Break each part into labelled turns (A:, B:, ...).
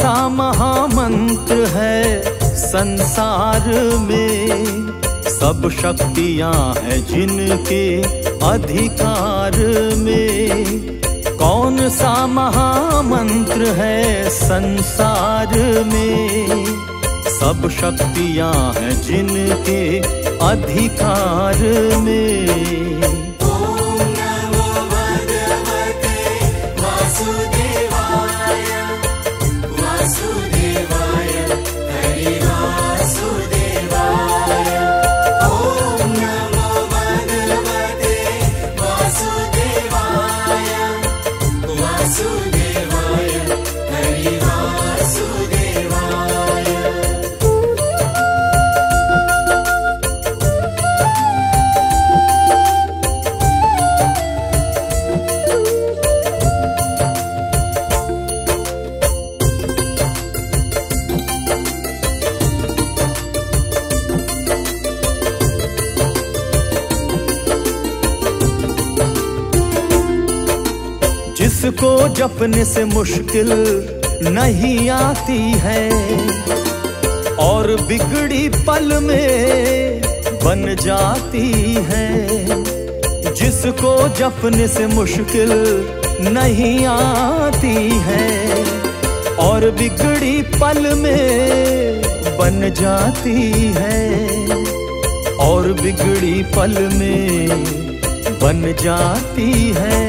A: सा महामंत्र है संसार में, सब शक्तियां हैं जिनके अधिकार में। कौन सा महामंत्र है संसार में, सब शक्तियां हैं जिनके अधिकार में। जिसको जपने से मुश्किल नहीं आती है और बिगड़ी पल में बन जाती है। जिसको जपने से मुश्किल नहीं आती है और बिगड़ी पल में बन जाती है, और बिगड़ी पल में बन जाती है।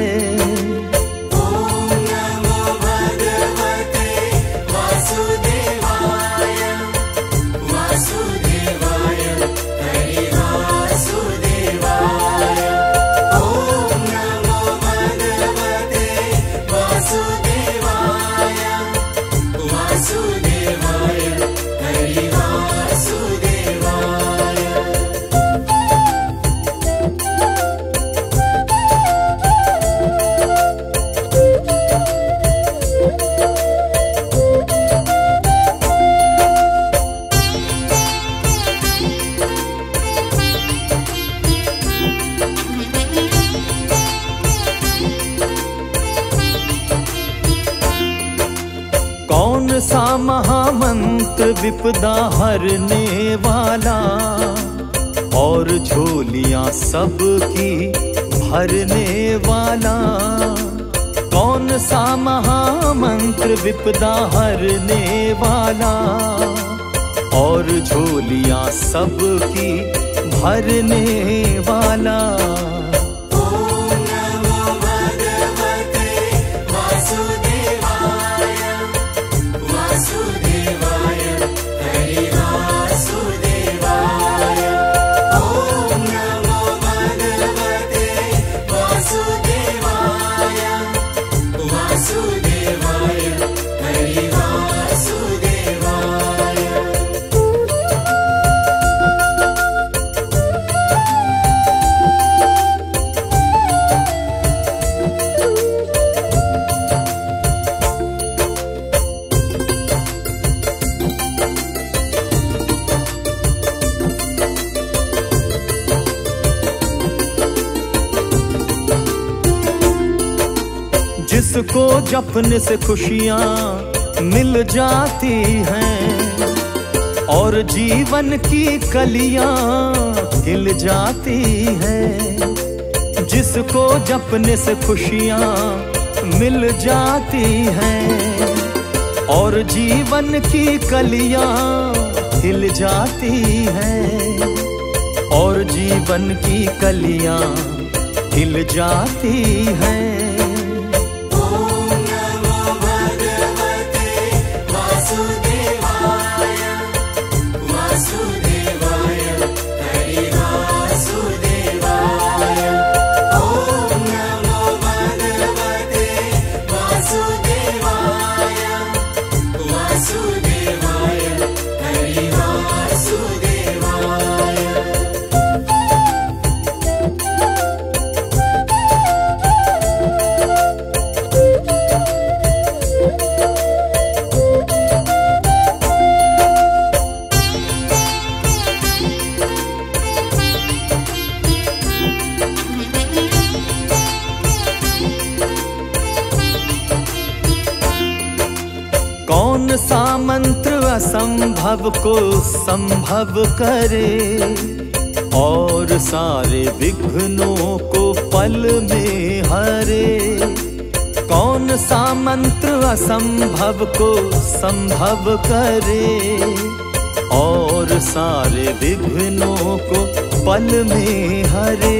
A: कौन सा महामंत्र विपदा हरने वाला और झोलियां सबकी भरने वाला। कौन सा महामंत्र विपदा हरने वाला और झोलियां सबकी भरने वाला। जिसको जपने से खुशियां मिल जाती हैं और जीवन की कलियां खिल जाती हैं। जिसको जपने से खुशियां मिल जाती हैं और जीवन की कलियां खिल जाती हैं, और जीवन की कलियां खिल जाती हैं। कौन सा सा मंत्र असंभव को संभव करे और सारे विघ्नों को पल में हरे। कौन सा मंत्र असंभव को संभव करे और सारे विघ्नों को पल में हरे।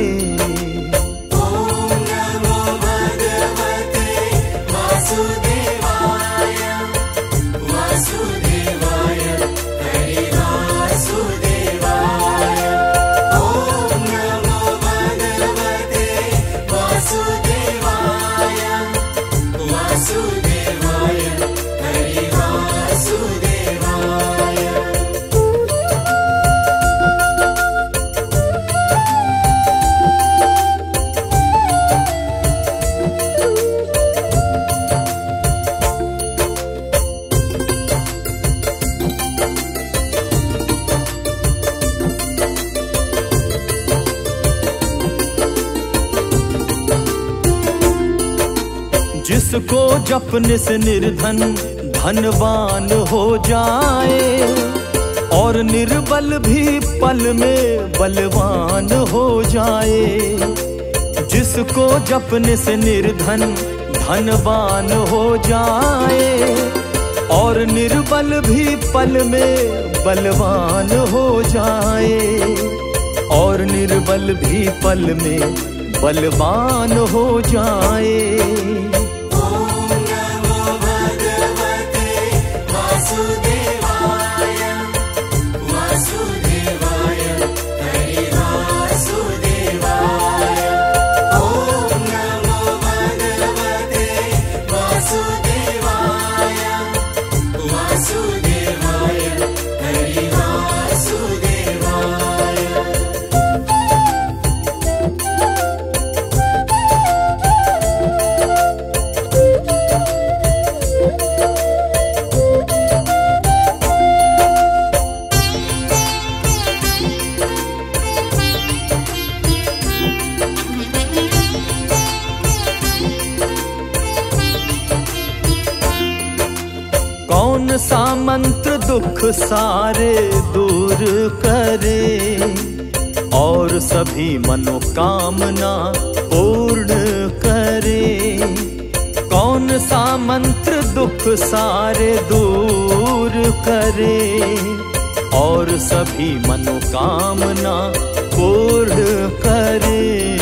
A: जिसको जपने से निर्धन धनवान हो जाए और निर्बल भी पल में बलवान हो जाए। जिसको जपने से निर्धन धनवान हो जाए और निर्बल भी पल में बलवान हो जाए और निर्बल भी पल में बलवान हो जाए। कौन सा मंत्र दुख सारे दूर करे और सभी मनोकामना पूर्ण करे। कौन सा मंत्र दुख सारे दूर करे और सभी मनोकामना पूर्ण करे।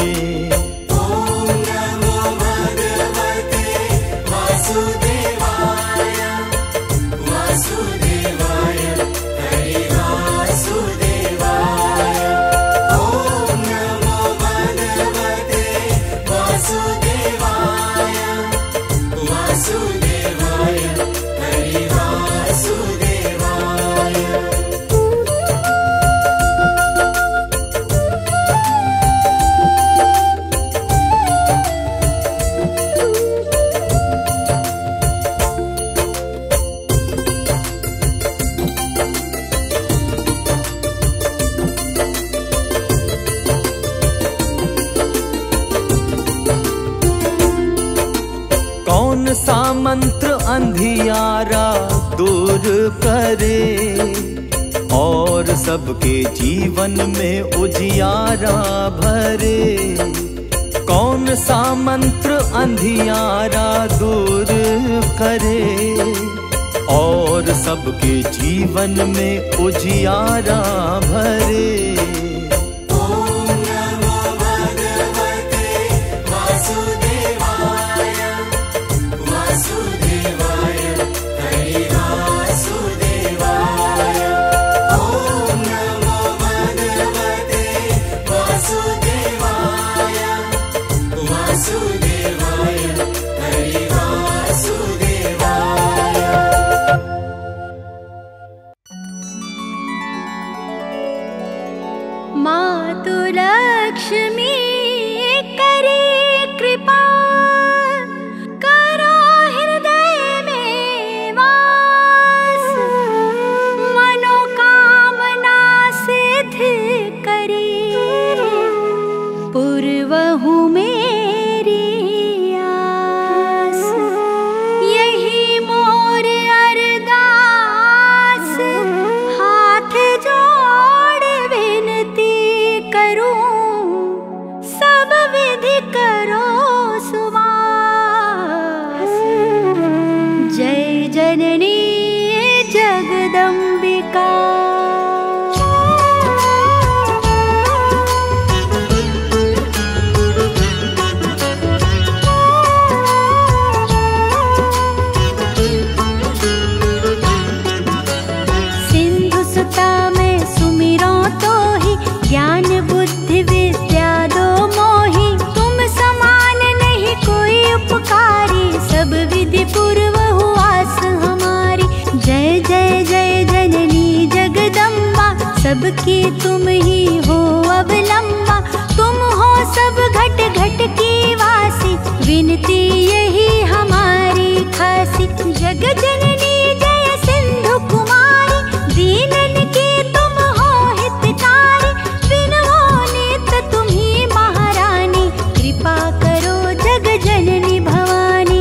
A: कौन सा मंत्र अंधियारा दूर करे और सबके जीवन में उजियारा भरे। कौन सा मंत्र अंधियारा दूर करे और सबके जीवन में उजियारा भरे।
B: जगदम्बिका। सिंधु सुता में सुमिरो तो ही, ज्ञान बुद्धि विद्या दो मोही। तुम समान नहीं कोई उपकारी, सब विधि पूर्व हुआस हमारी। जय जय जय जननी जगदम्बा, सबकी तुम ही हो अवलंबा। तुम हो सब घट घट की वासी, विनती यही हमारी खासी। जग जननी जय सिंधु कुमारी, दीनन की तुम हो हितकारी। विनहो नित तुम ही महारानी, कृपा करो जग जननी भवानी।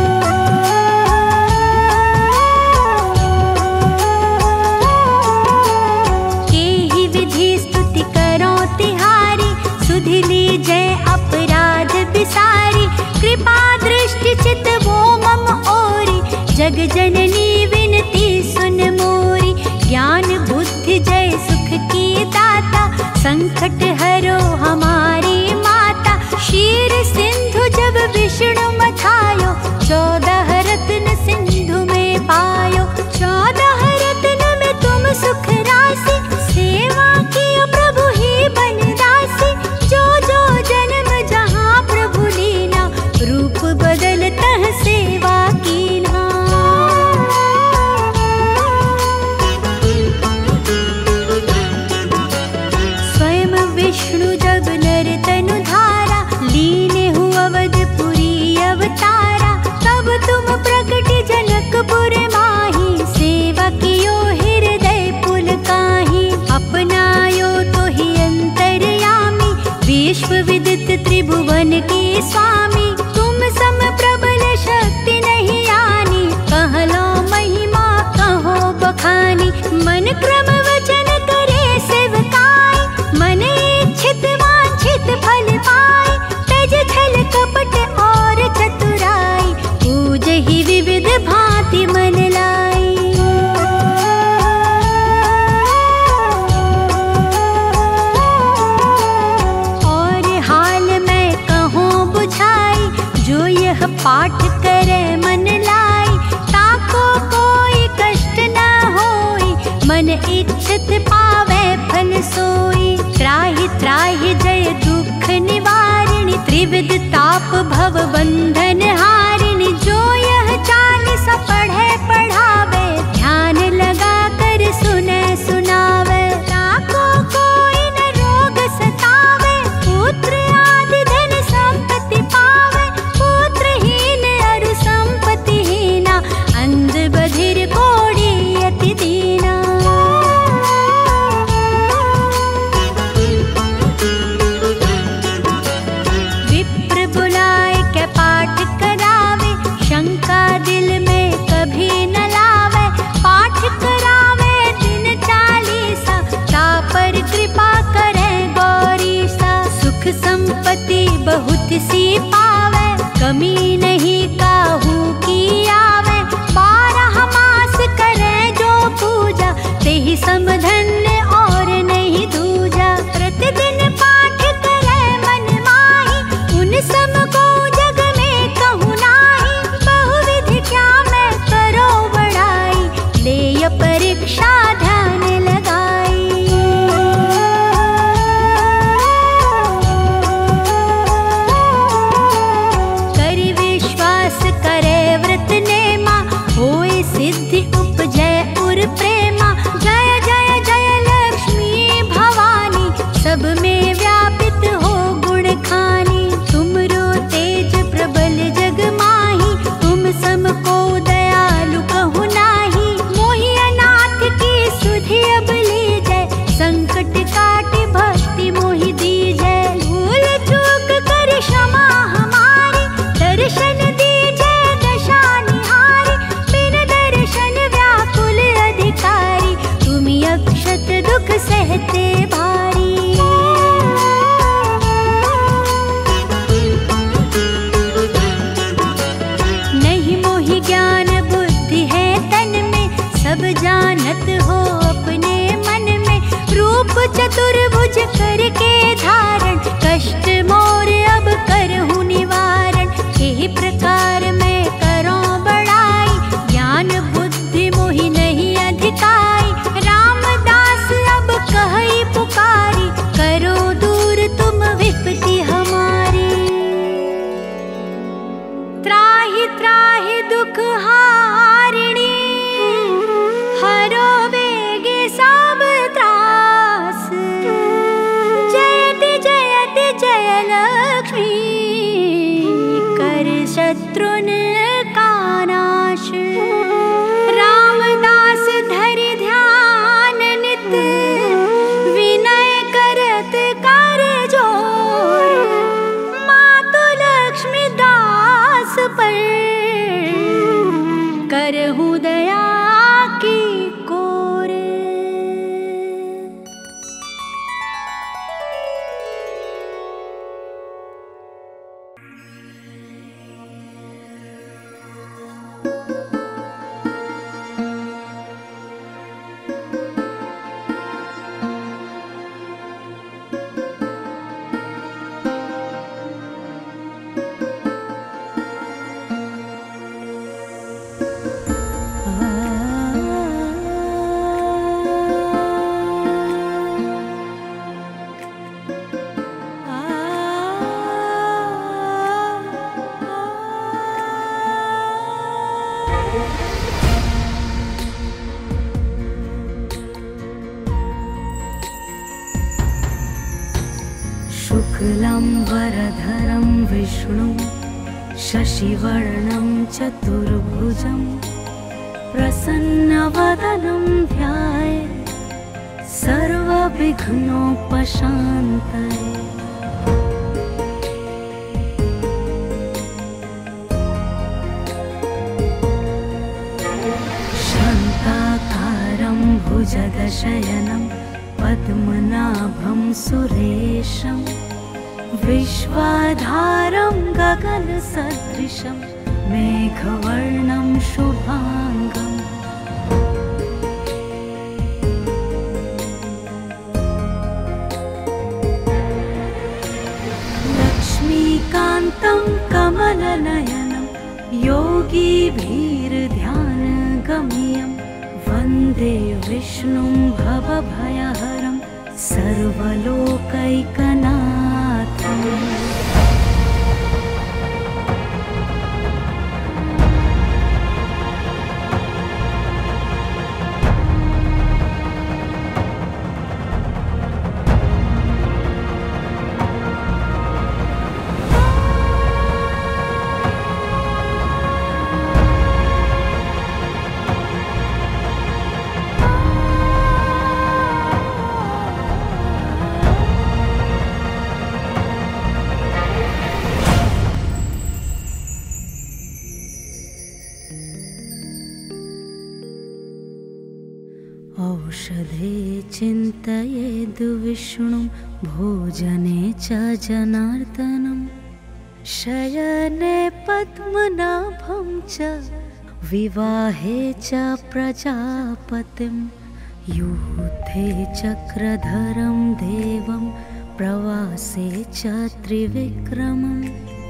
B: के ही विधि स्तुति करो तिहारी, सुधि लीजय अपराध बिसारी। कृपा दृष्टि चित वो मम ओरी, जग जननी विनती सुन मोरी। ज्ञान बुद्धि जय सुख की दाता, संकट हरो हमारी माता। क्षीर सिंधु जब विष्णु मथायो, 14 रत्न सिंधु में पायो। 14 रत्न में तुम सुख राशि, सेवा की प्रभु ही बनदासी। जो जो जन्म जहाँ प्रभु लीना, रूप बदलतः सेवा कीन्हा। स्वयं विष्णु जब नर तनु धारा, लीने हुआ अवधपुरी अवतारा। तब तुम प्रकट जनकपुर माही, सेवा कियो हृदय पुलकाही। अपनायो तो ही अंतर्यामी, विश्व विदित त्रिभुवन के स्वामी। तुम सम प्रबल शक्ति नहीं आनी, कहलो महिमा कहो बखानी। मन क्रम वचन करे सेवकाई, मन इच्छित वांछित फल पाए। तज छल कपट और चतुराई, पूज ही विविध भांति मन लाई। और हाल मैं कहूँ बुझाई, जो यह पाठ करे मन लाई। ताको कोई कष्ट न होई, मन इच्छित पावे फल सोई। त्राहि त्राहि जय दुख निवारिणी, त्रिविध ताप भव बंधन हारिणी। जो यह 40 पढ़े पढ़ावे, ध्यान लगा कर सुने सुनावे। ताको कोई न रोग सतावे, पुत्र आदि धन संपत्ति पावे। पुत्रहीन अरु संपत्तिहीना, अंध बधिर कोढ़ी अति दीना। विप्र बुलाए के पाठ करावे, शंका दिल में कभी न लावे। पाठ करावे दिन 40, तापर कृपा करे गौरीसा। सुख संपत्ति बहुत सी पावे, कमी नहीं काहू की आवे। 12 मास करे जो पूजा, तेहि समधन्य और नहीं दूजा। प्रतिदिन पाठ करे मन माही, उन सम को जग में कहूँ नाही। बहुविधि क्या मैं करो बढ़ाई, ले परीक्षा ध्यान लगाई। करि विश्वास करे व्रत नेमा, होय सिद्धि उपजय उर प्रेमा। जय जय जय लक्ष्मी भवानी, सब में व्यापित हो गुण खानी। तुमरो तेज प्रबल जग माही, तुम सम को दयालु कहु नाही। मोहि अनाथ की सुधि अब लीजय, संकट काटि भक्ति मोहि दीजय। भूल चूक कर क्षमा हमारी, दर्शन दीजय दशा निहारी। बिन दर्शन व्याकुल अधिकारी, तुम अक्षत दुख सहते भारी। नहीं मोहि ज्ञान बुद्धि है तन में, सब जानत चतुर्भुज करके धारण, कष्ट मोर अब करहूँ निवारण। एहि प्रकार मैं करूँ बड़ाई, ज्ञान बुद्धि मोहि नहीं अधिकाई। रामदास अब कहई पुकारी, करो दूर तुम विपत्ति हमारी। त्राहि त्राहि दुख हारिणी, हरो वेगे सब त्रास। जयति जयति जय लक्ष्मी, कर शत्रुन का नाश। रामदास धरि ध्यान नित, विनय करत कर जोर। मातु लक्ष्मी दास पर, करहूँ दया की कोर। शुक्लं वरधरं विष्णुं, शशिवर्णं चतुर्भुजं, प्रसन्नवदनं ध्यायेत् सर्वविघ्नोपशान्तये। शान्ताकारं भुजगशयनं, पद्मनाभं सुरेशं, विश्वाधारं गगनसदृशं, मेघवर्णं शुभांगं। लक्ष्मीकान्तं कमलनयनं, योगिभिर्ध्यानगम्यं, वन्दे विष्णुं भवभयहरं, सर्वलोकैकनाथम्। औषधे चिन्तयेद् विष्णुं, भोजने च जनार्दनं, शयने पद्मनाभं च, विवाहे च प्रजापतिं, युद्धे चक्रधरं देवं, प्रवासे च त्रिविक्रमं,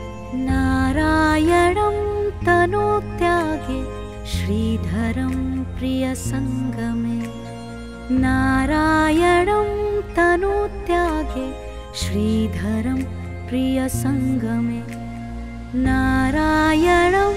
B: नारायणं तनोत्यागे, श्रीधरं प्रियसङ्गमे। नारायणं तनोत्यागे, श्रीधरं प्रियसङ्गमे। नारायणं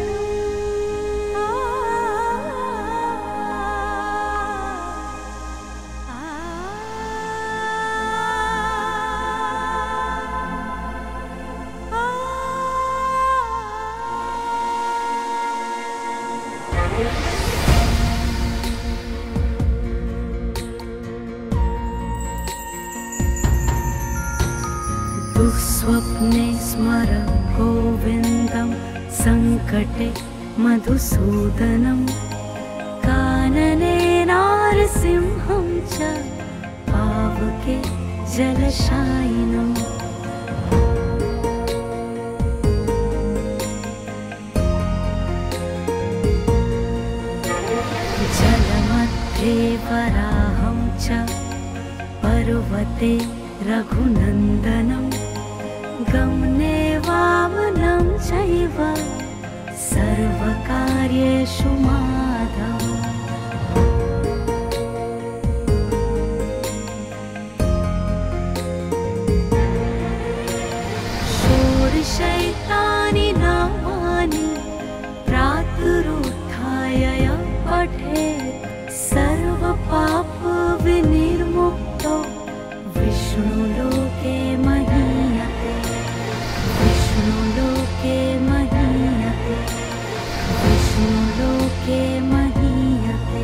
B: दुःस्वप्ने स्मर गोविन्दं, सङ्कटे मधुसूदनं, कानने नारसिंहं च, पावके जलशायिनम्। जलमध्ये वराहं च, सर्वते रघुनन्दनं गमने वामनं चैव सर्वकार्येषु माधवम्। षोडशैतानि नामानि प्रातरुत्थाय पठेत् सर्वपापविनिर्मुक्तो विष्णुलोके महीयते। विष्णुलोके महीयते। विष्णुलोके महीयते।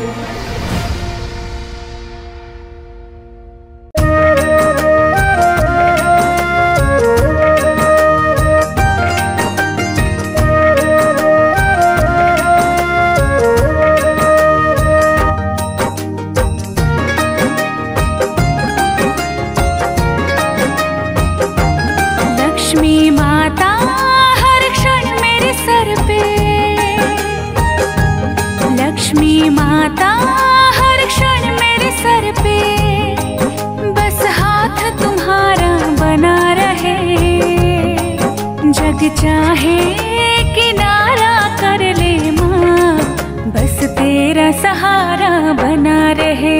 B: लक्ष्मी माता हर क्षण मेरे सर पे, बस हाथ तुम्हारा बना रहे। जग चाहे किनारा कर ले माँ, बस तेरा सहारा बना रहे।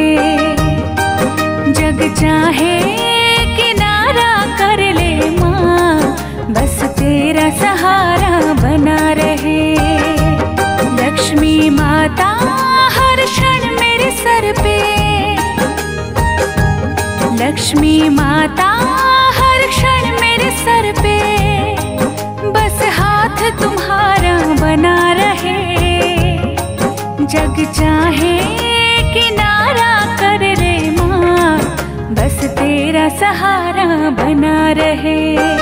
B: जग चाहे किनारा कर ले माँ, बस तेरा सहारा बना रहे। लक्ष्मी माता हर क्षण मेरे सर पे, लक्ष्मी माता हर क्षण मेरे सर पे, बस हाथ तुम्हारा बना रहे। जग चाहे किनारा कर ले माँ, बस तेरा सहारा बना रहे।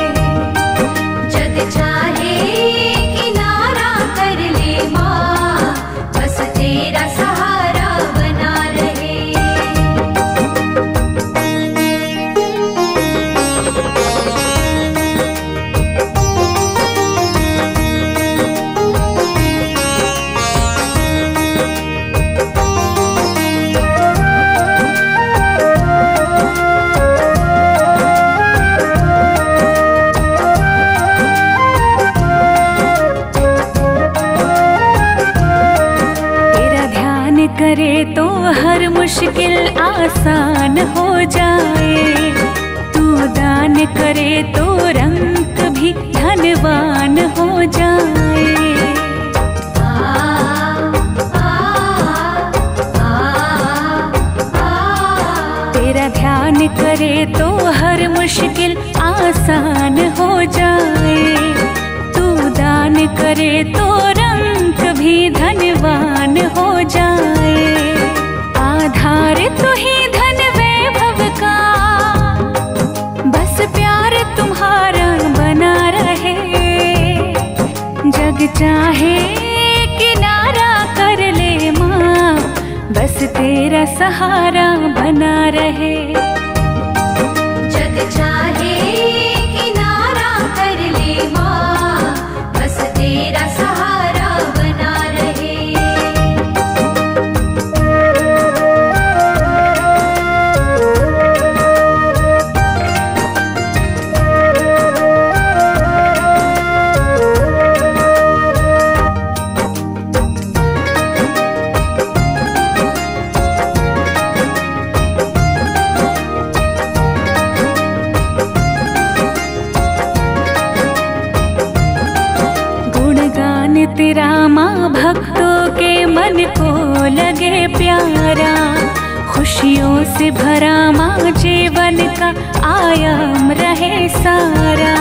B: जग चाहे किनारा कर ले माँ, बस तेरा सहारा बना रहे। करे तो हर मुश्किल आसान हो जाए, तू दान करे तो रंग भी धनवान हो जाए। तेरा ध्यान करे तो हर मुश्किल आसान हो जाए, तू दान करे तो रंग भी धनवान हो जाए। आधार तू ही धन वैभव का, बस प्यार तुम्हारा बना रहे। जग चाहे किनारा कर ले माँ, बस तेरा सहारा बना रहे। जग चाहे किनारा कर ले माँ, बस तेरा सहारा बना रहे। तेरा माँ भक्तों के मन को लगे प्यारा, खुशियों से भरा माँ जीवन का आयाम रहे सारा।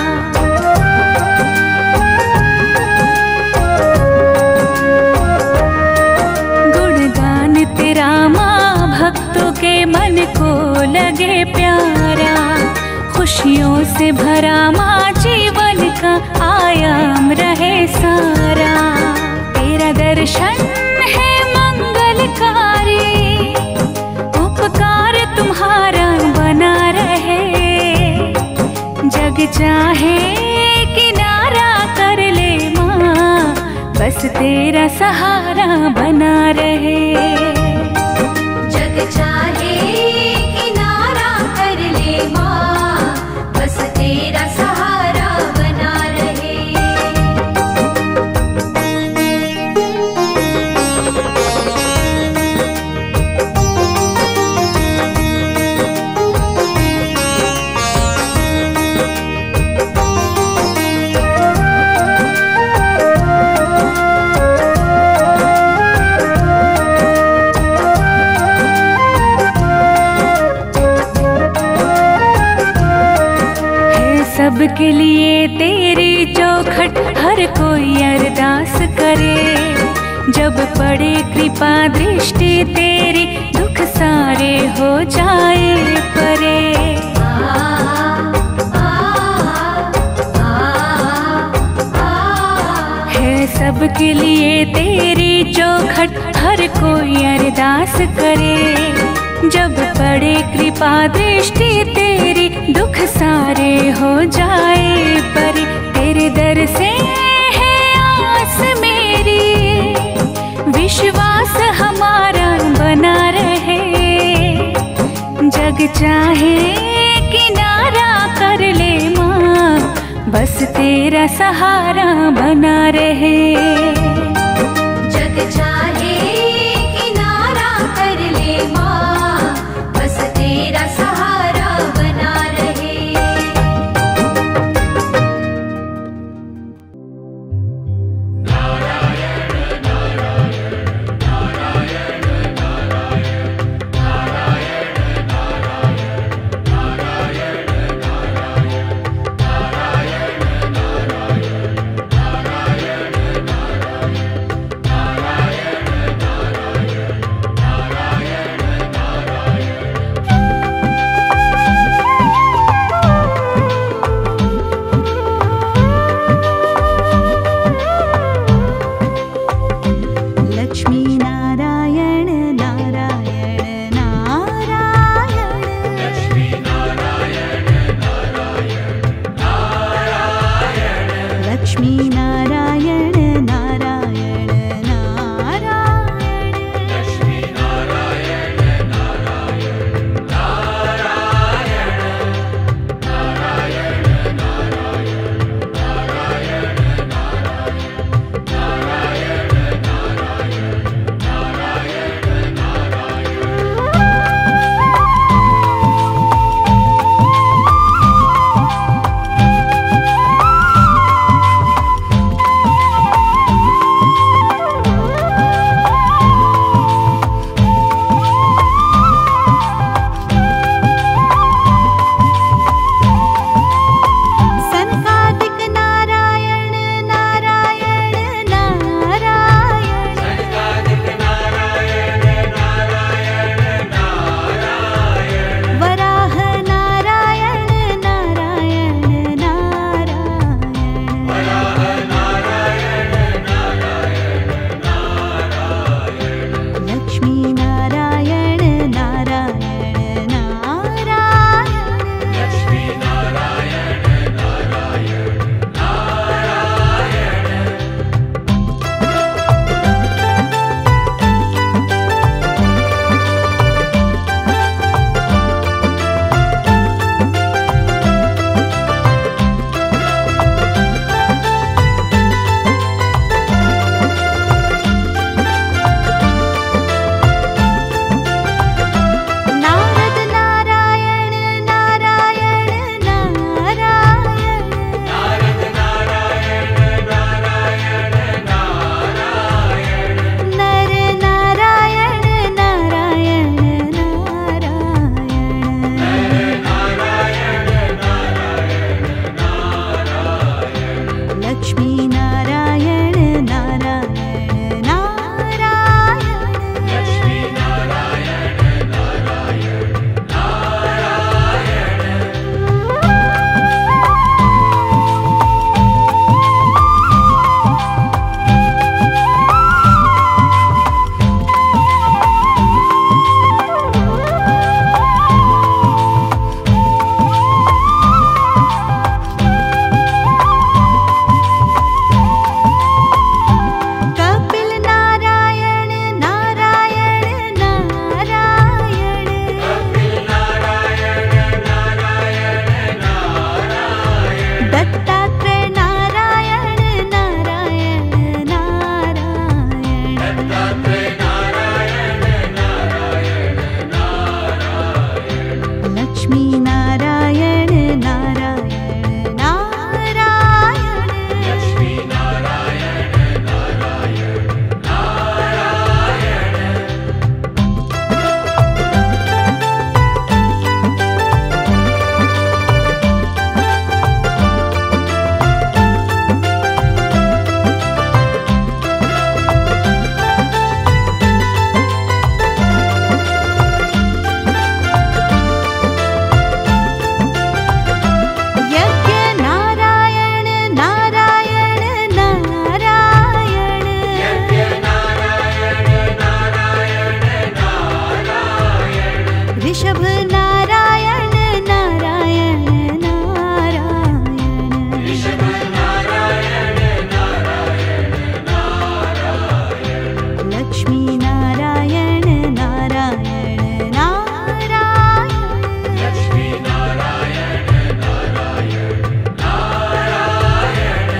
B: गुणगान तेरा माँ भक्तों के मन को लगे प्यारा, खुशियों से भरा माँ जीवन का आयाम रहे सारा। तेरा दर्शन है मंगलकारी, उपकार तुम्हारा बना रहे। जग चाहे किनारा कर ले माँ, बस तेरा सहारा बना रहे। जग चाहे किनारा
C: सबके लिए तेरी चौखट हर कोई अरदास करे। जब पड़े कृपा दृष्टि तेरी दुख सारे हो जाए परे। है सबके लिए तेरी चौखट हर कोई अरदास करे। जब पड़े कृपा दृष्टि तेरी दुख सारे हो जाए परे। तेरे दर से है आस मेरी, विश्वास हमारा बना रहे। जग चाहे किनारा कर ले माँ, बस तेरा सहारा बना रहे।
B: जग चाहे किनारा कर ले माँ, बस तेरा सहारा बना रहे। ऋषभ नारायण नारायण नारायण,
D: ऋषभ नारायण नारायण नारायण,
B: लक्ष्मी नारायण नारायण नारायण,
D: लक्ष्मी नारायण नारायण नारायण,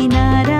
B: नारायण